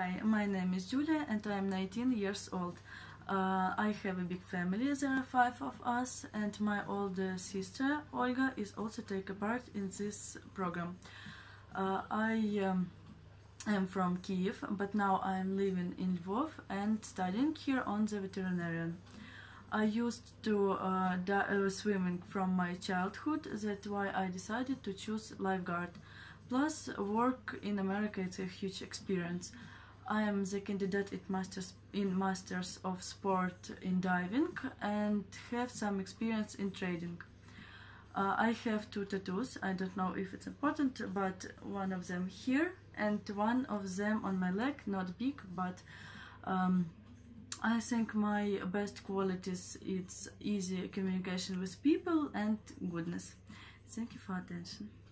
Hi, my name is Yulia and I am 19 years old. I have a big family, there are 5 of us, and my older sister Olga is also taking part in this program. I am from Kiev, but now I am living in Lvov and studying here on the veterinarian. I used to swimming from my childhood, that's why I decided to choose lifeguard. Plus, work in America is a huge experience. I am the candidate in Masters of Sport in diving and have some experience in trading. I have 2 tattoos, I don't know if it's important, but one of them here and one of them on my leg, not big, but I think my best qualities it's easy communication with people and goodness. Thank you for attention.